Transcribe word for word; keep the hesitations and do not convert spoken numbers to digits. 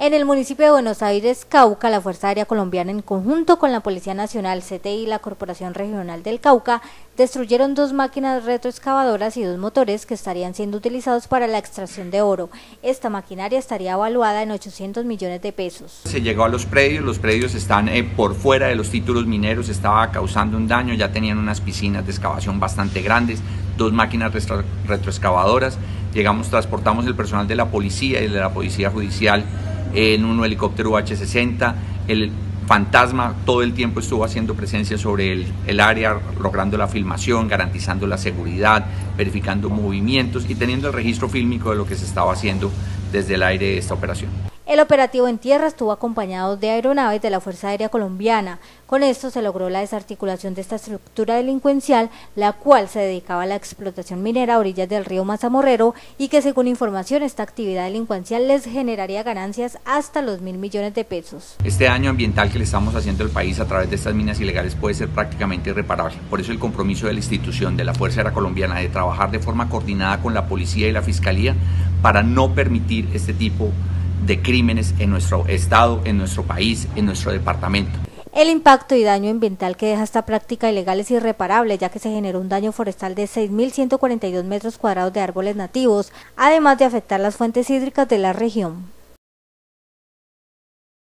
En el municipio de Buenos Aires, Cauca, la Fuerza Aérea Colombiana, en conjunto con la Policía Nacional, C T I y la Corporación Regional del Cauca, destruyeron dos máquinas retroexcavadoras y dos motores que estarían siendo utilizados para la extracción de oro. Esta maquinaria estaría evaluada en ochocientos millones de pesos. Se llegó a los predios, los predios están eh, por fuera de los títulos mineros, estaba causando un daño, ya tenían unas piscinas de excavación bastante grandes, dos máquinas retro, retroexcavadoras, llegamos, transportamos el personal de la policía y de la policía judicial en un helicóptero U H sesenta, el Fantasma todo el tiempo estuvo haciendo presencia sobre el, el área, logrando la filmación, garantizando la seguridad, verificando movimientos y teniendo el registro fílmico de lo que se estaba haciendo desde el aire de esta operación. El operativo en tierra estuvo acompañado de aeronaves de la Fuerza Aérea Colombiana. Con esto se logró la desarticulación de esta estructura delincuencial, la cual se dedicaba a la explotación minera a orillas del río Mazamorrero y que, según información, esta actividad delincuencial les generaría ganancias hasta los mil millones de pesos. Este daño ambiental que le estamos haciendo al país a través de estas minas ilegales puede ser prácticamente irreparable. Por eso el compromiso de la institución, de la Fuerza Aérea Colombiana, de trabajar de forma coordinada con la policía y la fiscalía para no permitir este tipo de crímenes en nuestro estado, en nuestro país, en nuestro departamento. El impacto y daño ambiental que deja esta práctica ilegal es irreparable, ya que se generó un daño forestal de seis mil ciento cuarenta y dos metros cuadrados de árboles nativos, además de afectar las fuentes hídricas de la región.